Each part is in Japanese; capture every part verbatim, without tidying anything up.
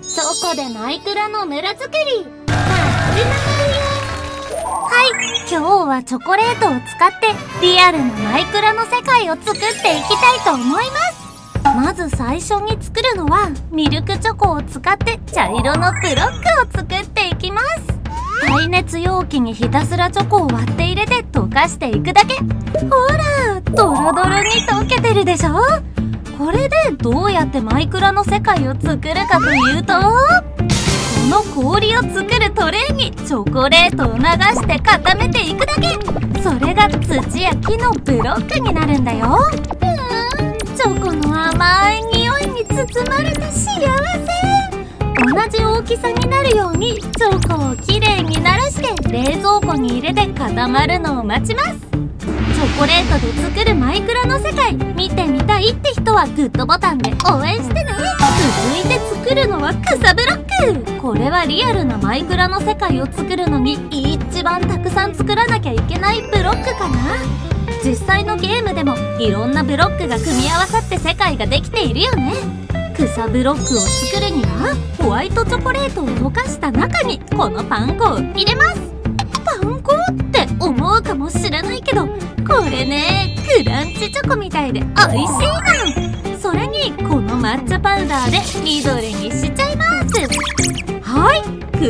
チョコでマイクラの村作り始まるよ。はい、今日はチョコレートを使ってリアルなマイクラの世界を作っていきたいと思います。まず最初に作るのはミルクチョコを使って茶色のブロックを作っていきます。耐熱容器にひたすらチョコを割って入れて溶かしていくだけ。ほら、ドロドロに溶けてるでしょ。これでどうやってマイクラの世界を作るかというと、この氷を作るトレーにチョコレートを流して固めていくだけ。それが土や木のブロックになるんだよ。うーん、チョコの甘い匂いに包まれて幸せ。同じ大きさになるようにチョコをきれいにならして冷蔵庫に入れて固まるのを待ちます。チョコレートで作るマイクラの世界見てみたいって人はグッドボタンで応援してね。続いて作るのは草ブロック。これはリアルなマイクラの世界を作るのに一番たくさん作らなきゃいけないブロックかな。実際のゲームでもいろんなブロックが組み合わさって世界ができているよね。草ブロックを作るにはホワイトチョコレートを溶かした中にこのパン粉を入れます。パン粉って思うかもしれないけど、これね、クランチチョコみたいで美味しいの。それにこの抹茶パウダーで緑にしちゃいます。はい、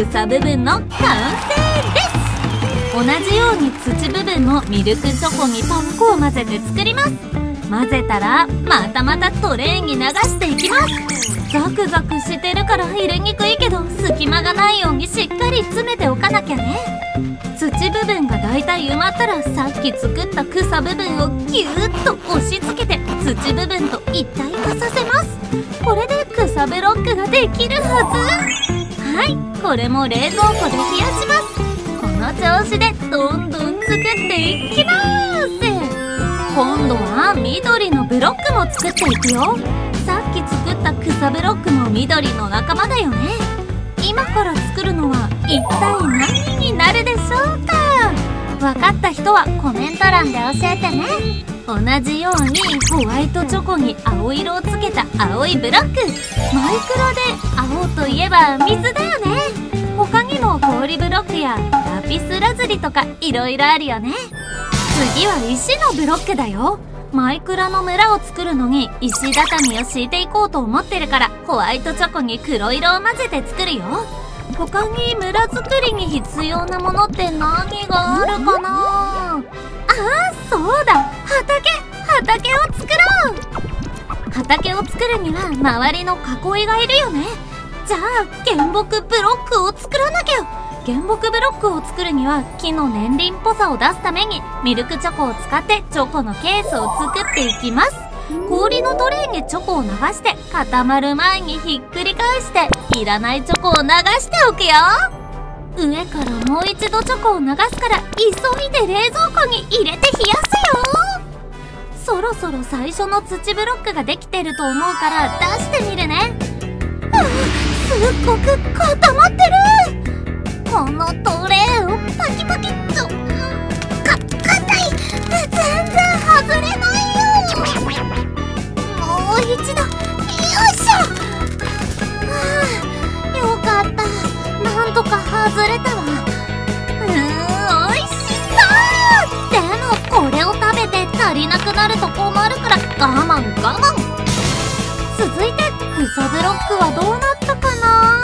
草部分の完成です。同じように土部分もミルクチョコにパン粉を混ぜて作ります。混ぜたらまたまたトレーに流していきます。ザクザクしてるから入れにくいけど、隙間がないようにしっかり詰めておかなきゃね。土部分がだいたい埋まったらさっき作った草部分をギューッと押し付けて土部分と一体化させます。これで草ブロックができるはず。はい、これも冷蔵庫で冷やします。この調子でどんどん作っていきます。今度は緑のブロックも作っていくよ。さっき作った草ブロックも緑の仲間だよね。今から作るのは一体何になるでしょうか。分かった人はコメント欄で教えてね。同じようにホワイトチョコに青色をつけた青いブロック。マイクラで青といえば水だよね。他にも氷ブロックやラピスラズリとかいろいろあるよね。次は石のブロックだよ。マイクラの村を作るのに石畳を敷いていこうと思ってるから、ホワイトチョコに黒色を混ぜて作るよ。他に村作りに必要なものって何があるかな。あー、そうだ、畑畑を作ろう。畑を作るには周りの囲いがいるよね。じゃあ原木ブロックを作らなきゃ。原木ブロックを作るには木の年輪っぽさを出すためにミルクチョコを使ってチョコのケースを作っていきます。氷のトレーにチョコを流して固まる前にひっくり返していらないチョコを流しておくよ。上からもう一度チョコを流すから急いで冷蔵庫に入れて冷やすよ。そろそろ最初の土ブロックができてると思うから出してみるね。あ、すっごく固まってる。このトレーをパキパキっと、か、硬い。全然外れないよ。もう一度、よいしょ。はあ、よかった。なんとか外れたわ。うーん、おいしそう。でもこれを食べて足りなくなると困るから我慢我慢。続いて草ブロックはどうなったかな。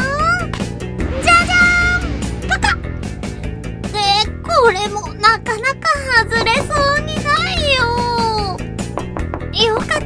これもなかなか外れそうにないよ。よかった、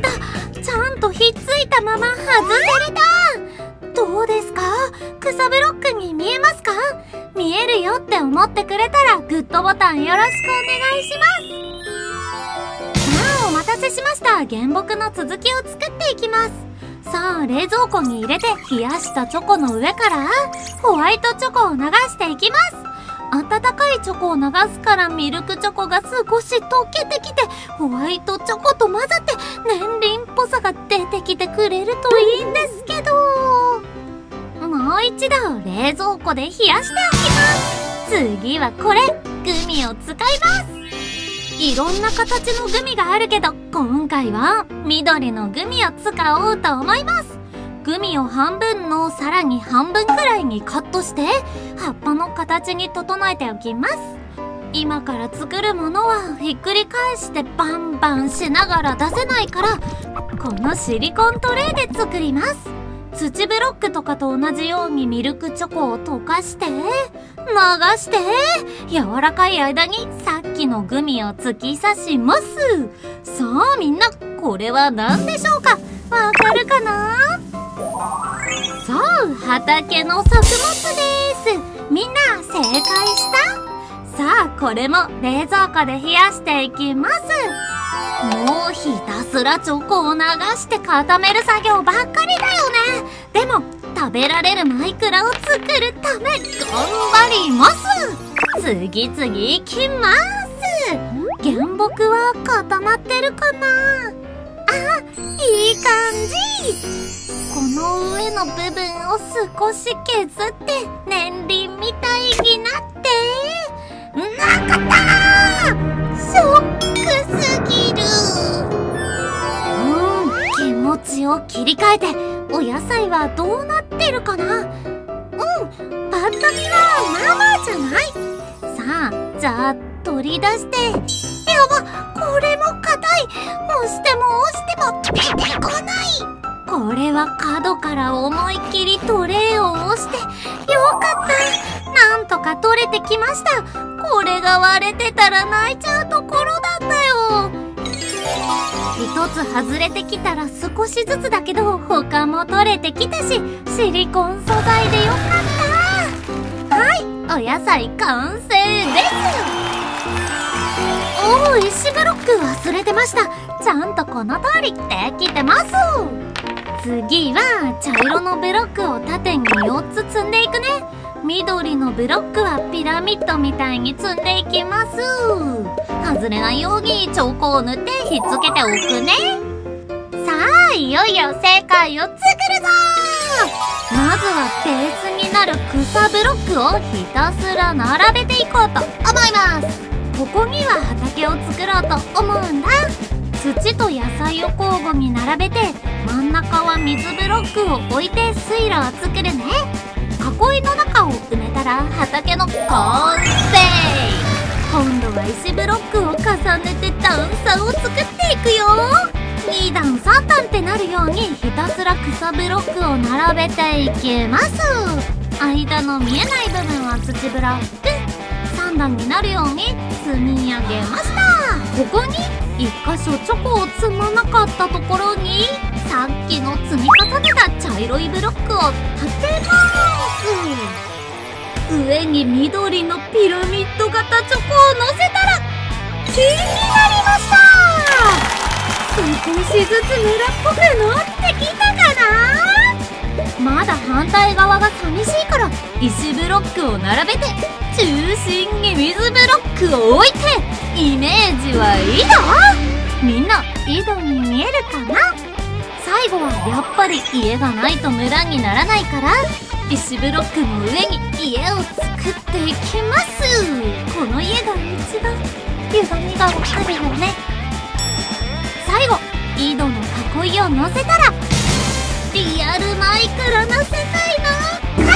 ちゃんとひっついたまま外せれた。どうですか、草ブロックに見えますか。見えるよって思ってくれたらグッドボタンよろしくお願いします。さあ、お待たせしました。原木の続きを作っていきます。さあ、冷蔵庫に入れて冷やしたチョコの上からホワイトチョコを流していきます。温かいチョコを流すからミルクチョコが少し溶けてきてホワイトチョコと混ざって年輪っぽさが出てきてくれるといいんですけど。もう一度冷蔵庫で冷やしておきます。次はこれ、グミを使います。いろんな形のグミがあるけど今回は緑のグミを使おうと思います。 グミを半分のさらに半分くらいにカットして葉っぱの形に整えておきます。今から作るものはひっくり返してバンバンしながら出せないから、このシリコントレーで作ります。土ブロックとかと同じようにミルクチョコを溶かして流して柔らかい間にさっきのグミを突き刺します。さあみんな、これは何でしょうか？わかるかな？そう、畑の作物です。みんな正解した？さあこれも冷蔵庫で冷やしていきます。もうひたすらチョコを流して固める作業ばっかりだよね。でも食べられるマイクラを作るため頑張ります。次々いきます。原木は固まってるかな？あ、いい感じ。この上の部分を少し削って年輪みたいになってなかったー。ショックすぎる。うん、気持ちを切り替えてお野菜はどうなってるかな？うん、パッと見はまあまあじゃない？さあ、じゃあ取り出して。やば、これも硬い。押しても押しても出てこない。これは角から思いっきりトレイを押してよかった。なんとか取れてきました。これが割れてたら泣いちゃうところだったよ。一つ外れてきたら少しずつだけど他も取れてきたし、シリコン素材でよかった。はい、お野菜完成です。おお、石ブロック忘れてました。ちゃんとこの通りできてます。次は茶色のブロックを縦によっつ積んでいくね。緑のブロックはピラミッドみたいに積んでいきます。外れないようにチョコを塗ってひっつけておくね。さあ、いよいよ正解を作るぞ。まずはベースになる草ブロックをひたすら並べていこうと思います。ここには畑を作ろうと思うんだ。土と野菜を交互に並べて真ん中は水ブロックを置いて水路を作るね。囲いの中を埋めたら畑の完成。今度は石ブロックを重ねて段差を作っていくよ。に段さん段ってなるようにひたすら草ブロックを並べていきます。間の見えない部分は土ブロック、さん段になるように積み上げました。ここにいっ箇所チョコを積まなかったところにさっきの積み重ねた茶色いブロックを立てます。上に緑のピラミッド型チョコを乗せたら木になりました。少しずつ村っぽくなってきたかな？まだ反対側が寂しいから石ブロックを並べて中心に水ブロックを置いてイメージは井戸。みんな井戸に見えるかな？最後はやっぱり家がないと村にならないから石ブロックの上に家を作っていきます。この家が一番歪みがわかるよね。最後井戸の囲いを乗せたらリアルマイクラの世界の完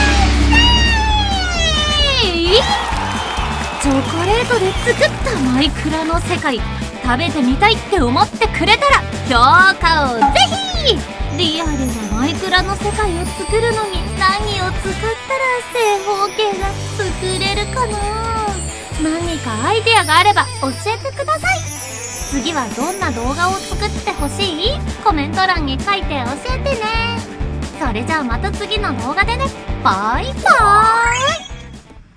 成。チョコレートで作ったマイクラの世界食べてみたいって思ってくれたら評価をぜひ。リアルなマイクラの世界を作るのに何を使ったら正方形が作れるかな？何かアイデアがあれば教えてください。次はどんな動画を作ってほしい？コメント欄に書いて教えてね。それじゃあまた次の動画でね。バイバーイ。